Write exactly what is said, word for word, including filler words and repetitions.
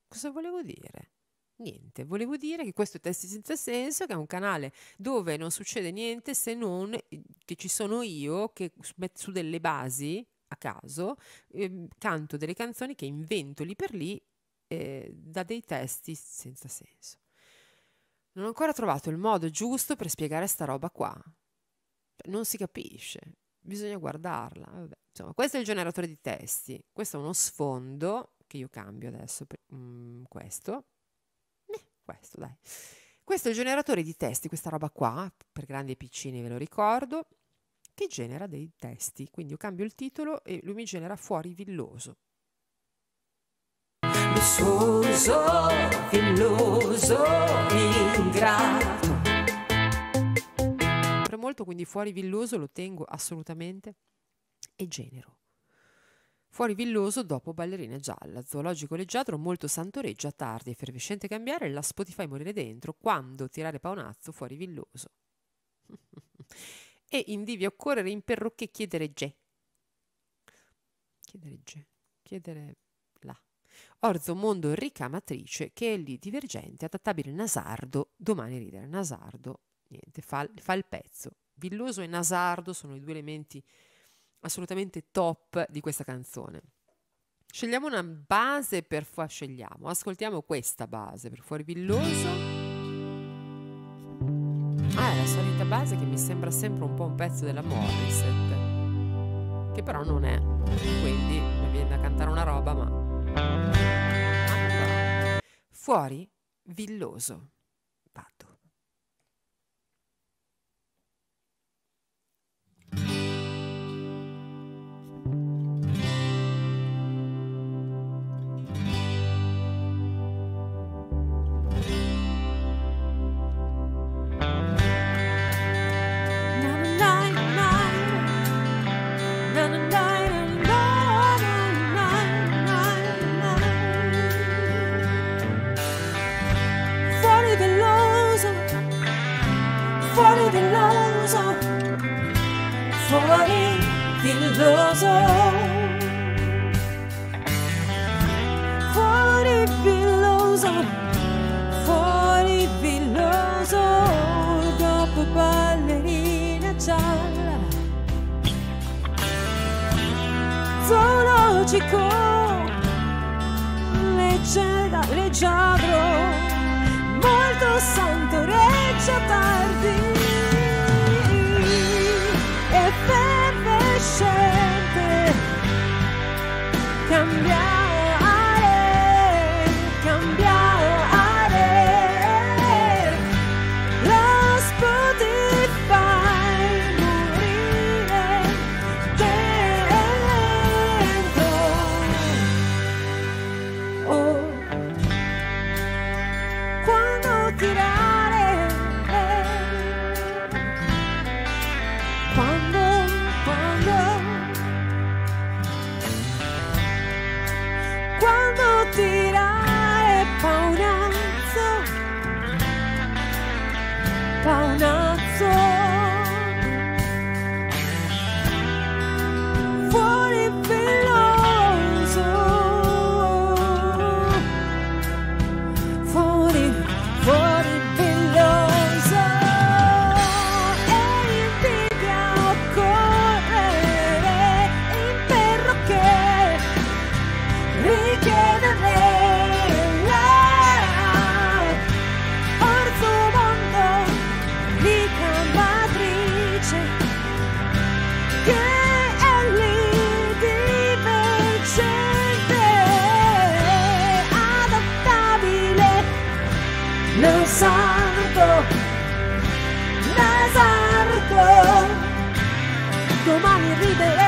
Cosa volevo dire? Niente, volevo dire che questo è Testi Senza Senso, che è un canale dove non succede niente se non che ci sono io che metto su delle basi a caso, eh, canto delle canzoni che invento lì per lì eh, da dei testi senza senso. Non ho ancora trovato il modo giusto per spiegare sta roba qua. Non si capisce, bisogna guardarla. Vabbè, insomma, questo è il generatore di testi, questo è uno sfondo che io cambio adesso per mm, questo. Questo, dai. Questo è il generatore di testi, questa roba qua, per grandi e piccini ve lo ricordo, che genera dei testi. Quindi io cambio il titolo e lui mi genera Fuori Villoso. Lussuoso, villoso, ingrato. Per molto, quindi Fuori Villoso lo tengo assolutamente e genero. Fuori Villoso dopo Ballerina Gialla, Zoologico Leggiadro, Molto Santoreggia, Tardi, Effervescente Cambiare, La Spotify Morire Dentro, Quando Tirare Paonazzo, Fuori Villoso. E Indivi Occorrere, in Perroché, Chiedere Ge. Chiedere Ge. Chiedere La. Orzo Mondo Ricamatrice, Che è lì Divergente, Adattabile Nasardo, Domani Ridere. Nasardo, niente, fa, fa il pezzo. Villoso e Nasardo sono i due elementi assolutamente top di questa canzone. Scegliamo una base per fuori, scegliamo, ascoltiamo questa base per Fuori Villoso. Ah, è la solita base che mi sembra sempre un po' un pezzo della Morissette, che però non è, quindi mi viene da cantare una roba, ma ah, Fuori Villoso. Vado. Fuori villoso, fuori villoso, fuori villoso, fuori villoso, dopo Ballerina Gialla, Zoologico Leggiadro, Molto Santoreggia, Tardi, Effervescente Cambiare, cambiare, La Spotify Morire Dentro. Oh, quando tirare, quando, quando, quando tirare paonazzo, paonazzo, fuori villoso, fuori, fuori villoso, e invidia occorrere, in perroché, richiedere la orzo mondo, ricamatrice, che è lì divergente, adattabile, Nasardo, Nasardo, domani ridere.